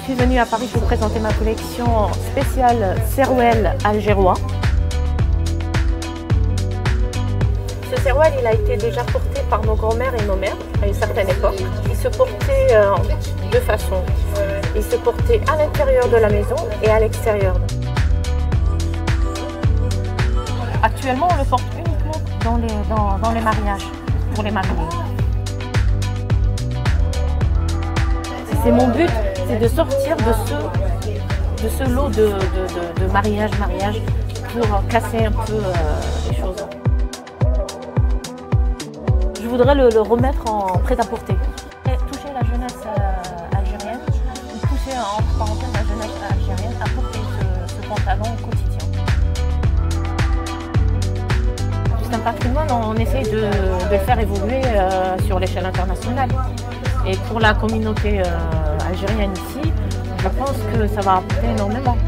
suis venue à Paris pour présenter ma collection spéciale Serwel algérois. Ce Serwel, il a été déjà porté par nos grands-mères et nos mères à une certaine époque. Il se portait de deux façons. Il se portait à l'intérieur de la maison et à l'extérieur. Actuellement, on le porte uniquement dans les mariages, pour les mariés. C'est mon but, c'est de sortir de ce lot de mariage pour casser un peu les choses. Je voudrais le remettre en prêt-à-porter. Toucher la jeunesse algérienne, ou pousser entre parenthèses la jeunesse algérienne à porter ce pantalon au quotidien. C'est un patrimoine, on essaye de le faire évoluer sur l'échelle internationale. Et pour la communauté algérienne ici, je pense que ça va apporter énormément.